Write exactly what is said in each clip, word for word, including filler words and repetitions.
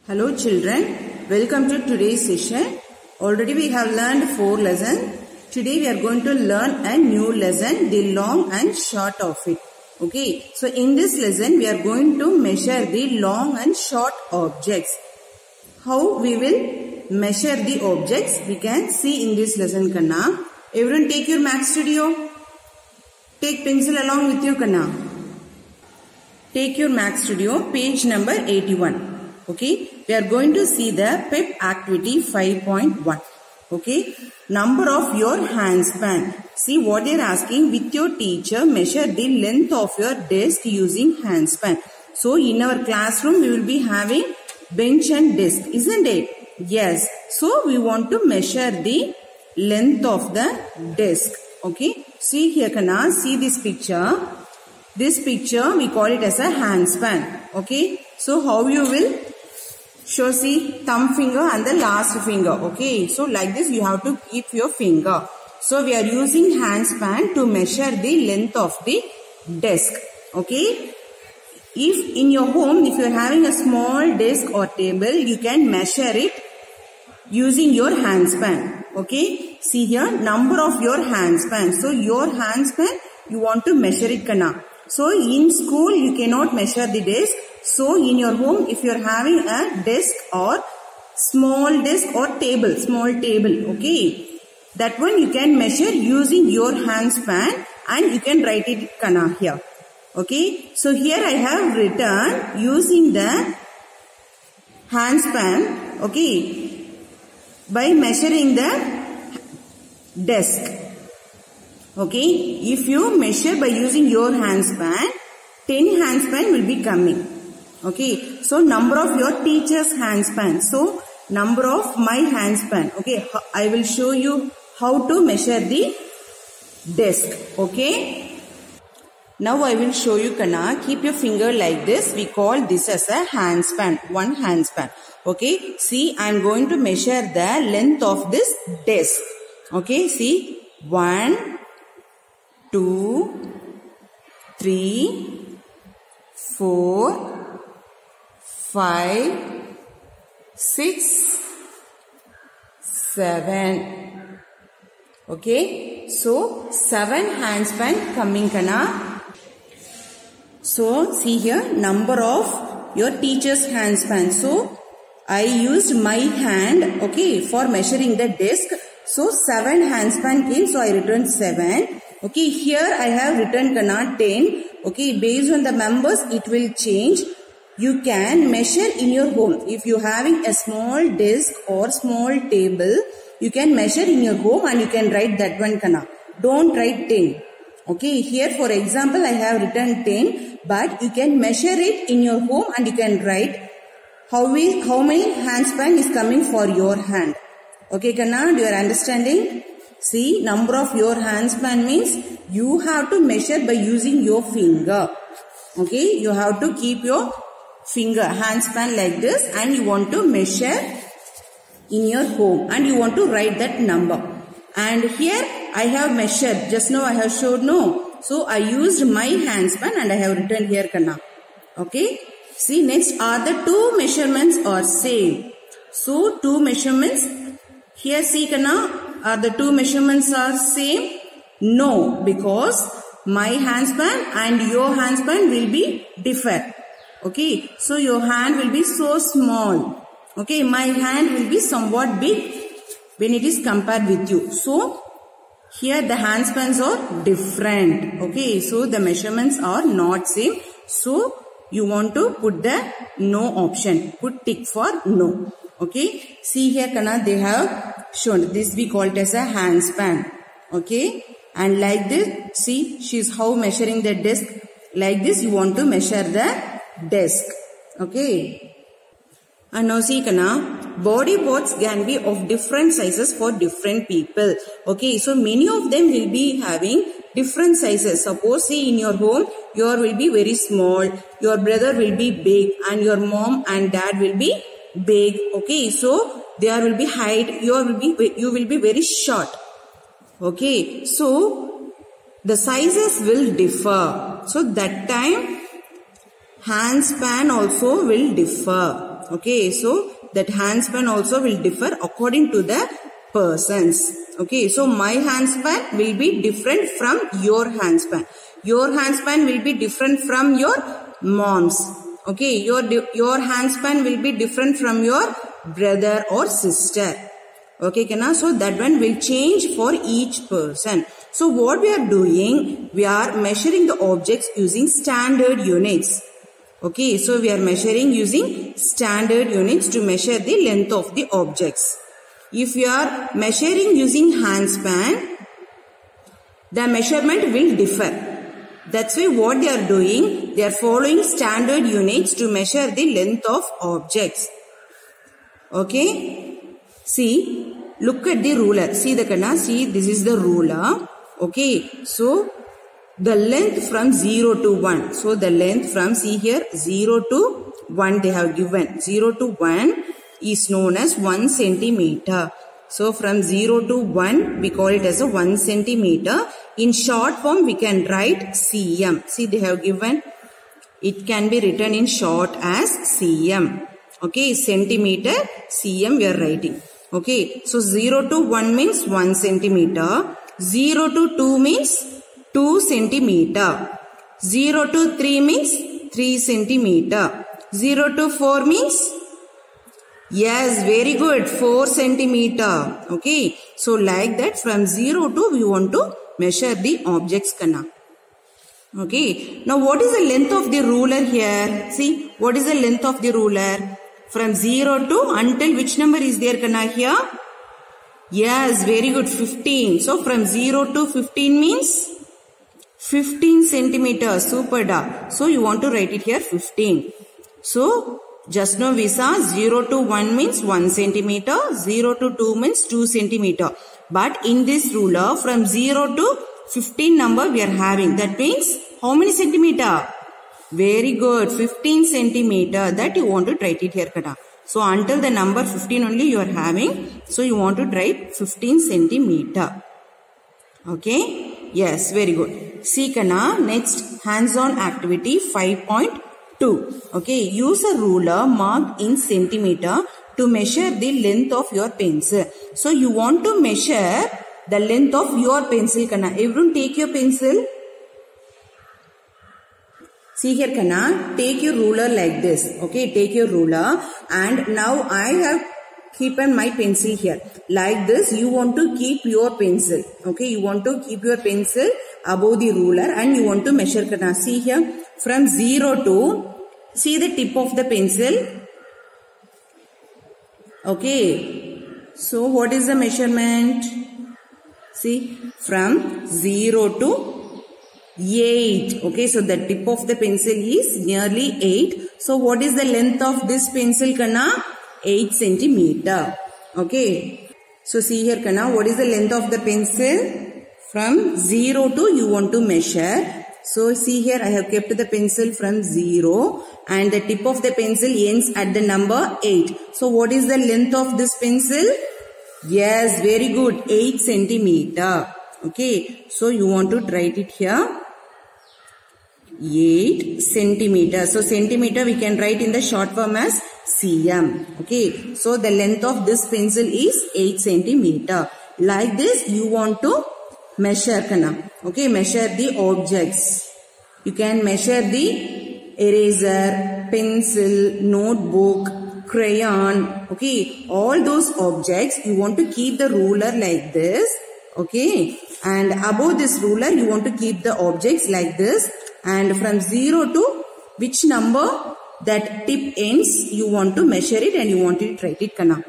Hello children, welcome to today's session. Already we have learned four lessons. Today we are going to learn a new lesson, the long and short of it. Okay, so in this lesson we are going to measure the long and short objects. How we will measure the objects we can see in this lesson, Kanna. Everyone take your Math Studio. Take pencil along with you, Kanna. Take your Math Studio, page number eighty-one. Okay, we are going to see the P E P activity five point one. Okay, number of your handspan. See what they are asking. With your teacher, measure the length of your desk using handspan. So in our classroom, we will be having bench and desk, isn't it? Yes. So we want to measure the length of the desk. Okay, see here, Kana. See this picture. This picture we call it as a handspan. Okay, so how you will show, see, thumb finger and the last finger. Okay, so like this you have to keep your finger. So we are using handspan to measure the length of the desk. Okay, if in your home, if you are having a small desk or table, you can measure it using your handspan. Okay, see here, number of your handspan. So your handspan, you want to measure it, Kana. So in school you cannot measure the desk. So in your home, if you are having a desk or small desk or table, small table, okay, that one you can measure using your handspan and you can write it, Kana, here. Okay, so here I have written using the handspan, okay, by measuring the desk. Okay, if you measure by using your handspan, ten handspan will be coming. Okay, so number of your teacher's handspan. So number of my handspan. Okay, I will show you how to measure the desk. Okay, now I will show you, Kana. Keep your finger like this. We call this as a handspan, one handspan. Okay, see, I am going to measure the length of this desk. Okay, see, one, two, three, four, five, six, seven. Okay, so seven handspan coming, Kana. So see here, number of your teacher's handspan. So I used my hand, okay, for measuring the desk. So seven handspan came, so I returned seven. Okay, here I have written, Kana, ten. Okay, based on the members it will change. You can measure in your home. If you are having a small desk or small table, you can measure in your home and you can write that one, Kana. Don't write ten. Okay, here for example I have written ten, but you can measure it in your home and you can write how, we, how many handspan is coming for your hand. Okay, Kana, you are understanding? See, number of your handspan means you have to measure by using your finger. Okay, you have to keep your finger, handspan like this, and you want to measure in your home and you want to write that number. And here I have measured, just now I have showed, no. So I used my handspan and I have written here, Kana. Okay, see, next are the two measurements are same. So two measurements, here see, Kana, are the two measurements are same? No, because my handspan and your handspan will be different. Okay, so your hand will be so small. Okay, my hand will be somewhat big when it is compared with you. So here the handspans are different. Okay, so the measurements are not same. So you want to put the no option. Put tick for no. Okay, see here, Kana, they have shown this, we call it as a handspan. Okay, and like this, see, she is how measuring the desk. Like this you want to measure the desk. Okay, and now see, Kana, body parts can be of different sizes for different people. Okay, so many of them will be having different sizes. Suppose see in your home, your will be very small, your brother will be big, and your mom and dad will be big. Okay, so there will be height, you will be you will be very short. Okay, so the sizes will differ. So that time handspan also will differ. Okay, so that handspan also will differ according to the persons. Okay, so my handspan will be different from your handspan. Your handspan will be different from your mom's. Okay, your, your handspan will be different from your brother or sister. Okay, Kana? So that one will change for each person. So what we are doing, we are measuring the objects using standard units. Okay, so we are measuring using standard units to measure the length of the objects. If you are measuring using handspan, the measurement will differ. That's why what they are doing, they are following standard units to measure the length of objects. Okay, see, look at the ruler. See the Kana, see this is the ruler. Okay, so the length from zero to one. So the length from, see here, zero to one they have given. zero to one is known as one centimeter. So from zero to one we call it as a one centimeter. In short form we can write cm. See they have given, it can be written in short as cm. Okay, centimeter, cm we are writing. Okay, so zero to one means one centimeter. zero to two means two centimeter. zero to three means three centimeter. zero to four means, yes, very good, four centimeter. Okay, so like that from zero to we want to measure the objects, Kana. Okay, now what is the length of the ruler here? See, what is the length of the ruler? From zero to until which number is there, Kana, here? Yes, very good, fifteen. So from zero to fifteen means fifteen centimeters. Super da. So you want to write it here fifteen. So just now we saw zero to one means one centimeter, zero to two means two centimeter. But in this ruler from zero to fifteen number we are having. That means how many centimeter? Very good, fifteen centimeter. That you want to write it here, Kana. So until the number fifteen only you are having. So you want to write fifteen centimeter. Okay. Yes, very good. See, Kana, next hands-on activity five point two. Okay, use a ruler marked in centimeter to measure the length of your pencil. So you want to measure the length of your pencil, Kana. Everyone take your pencil. See here, Kana, take your ruler like this. Okay, take your ruler and now I have keep on my pencil here. Like this, you want to keep your pencil. Okay, you want to keep your pencil above the ruler and you want to measure, Kana. See here, from zero to, see the tip of the pencil. Okay, so what is the measurement? See, from zero to eight. Okay, so the tip of the pencil is nearly eight. So what is the length of this pencil, Kana? eight centimeter. Okay, so see here, Kana, what is the length of the pencil? From zero to you want to measure. So see here, I have kept the pencil from zero and the tip of the pencil ends at the number eight. So what is the length of this pencil? Yes, very good, eight centimeter. Okay, so you want to write it here, eight centimeter. So centimeter we can write in the short form as cm. Okay, so the length of this pencil is eight centimeter. Like this you want to measure, Kana. Okay, measure the objects. You can measure the eraser, pencil, notebook, crayon. Okay, all those objects you want to keep the ruler like this. Okay, and above this ruler you want to keep the objects like this, and from zero to which number that tip ends you want to measure it and you want to write it, Kana.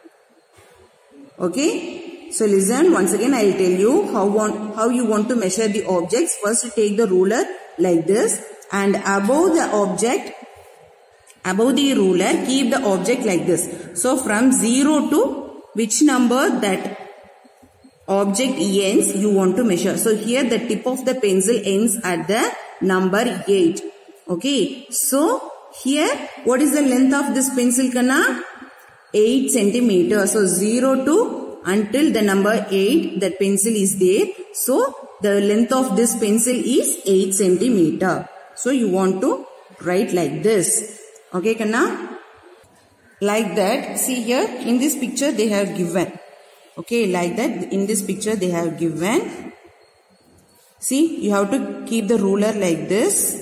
Okay, so listen once again, I will tell you how want, how you want to measure the objects. First take the ruler like this and above the object, above the ruler keep the object like this. So from zero to which number that object ends you want to measure. So here the tip of the pencil ends at the number eight. Okay, so here what is the length of this pencil, Kana? eight centimeter. So zero to until the number eight that pencil is there. So the length of this pencil is eight centimeter. So you want to write like this. Okay, Kana? Like that, see here in this picture they have given. Okay, like that in this picture they have given. See, you have to keep the ruler like this.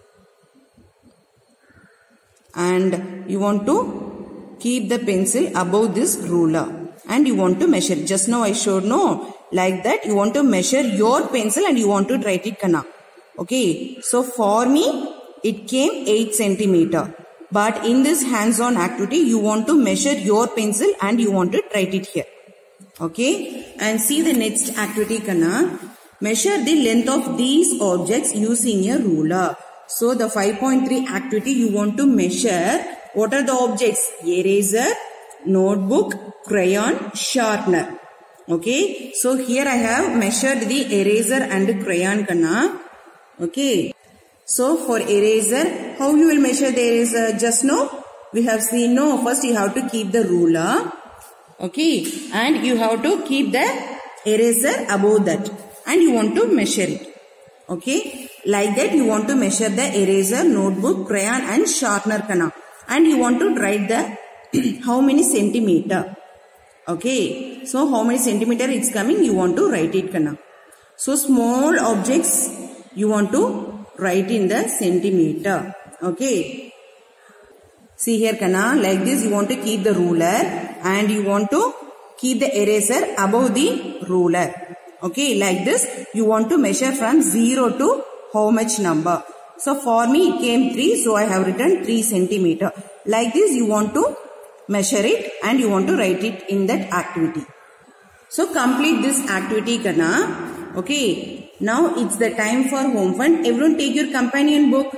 And you want to keep the pencil above this ruler. And you want to measure. Just now I showed, no. Like that you want to measure your pencil and you want to write it, Kana. Okay, so for me it came eight centimeter. But in this hands-on activity, you want to measure your pencil and you want to write it here. Okay. And see the next activity, Kana. Measure the length of these objects using a ruler. So the five point three activity, you want to measure what are the objects? Eraser, notebook, crayon, sharpener. Okay. So here I have measured the eraser and crayon, Kana. Okay. So for eraser, how you will measure the eraser? Just now we have seen, no, first you have to keep the ruler. Okay. And you have to keep the eraser above that. And you want to measure it. Okay. Like that you want to measure the eraser, notebook, crayon and sharpener, Kana. And you want to write the how many centimeter. Okay. So how many centimeter it's coming, you want to write it, Kana. So small objects you want to write in the centimeter. Okay. See here, Kana, like this you want to keep the ruler and you want to keep the eraser above the ruler. Okay, like this you want to measure from zero to how much number. So for me it came three, so I have written three centimeter. Like this you want to measure it and you want to write it in that activity. So complete this activity, Kana. Okay. Now it's the time for home fun. Everyone take your companion book.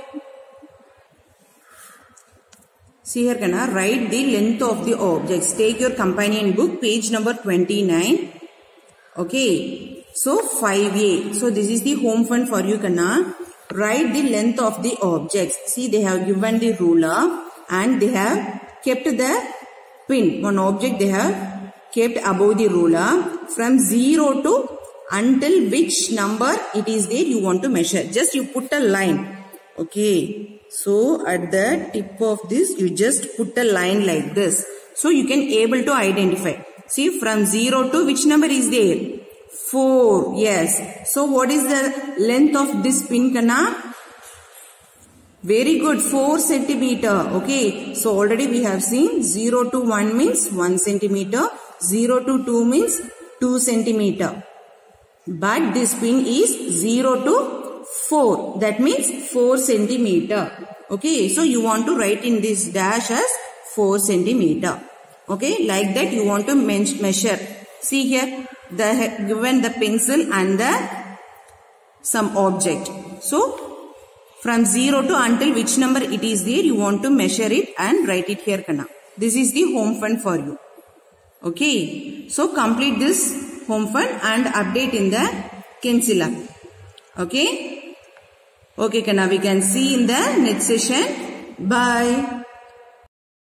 See here, Kana, write the length of the objects. Take your companion book, page number twenty-nine. Okay. So five A. So this is the home fun for you, Kana. Write the length of the objects. See, they have given the ruler and they have kept the pin. One object they have kept above the ruler from zero to until which number it is there you want to measure. Just you put a line. Okay. So at the tip of this you just put a line like this. So you can able to identify. See, from zero to which number is there? four. Yes. So what is the length of this pin, Kana? Very good. four centimeter. Okay. So already we have seen zero to one means one centimeter. zero to two means two centimeter. But this pin is zero to four. That means four centimeter. Okay. So you want to write in this dash as four centimeter. Okay. Like that you want to measure. See here. The given the pencil and the some object. So from zero to until which number it is there you want to measure it and write it here, Kana. This is the home fun for you. Okay. So complete this home fun and update in the Kensila. Okay. Okay, Kana, we can see in the next session. Bye.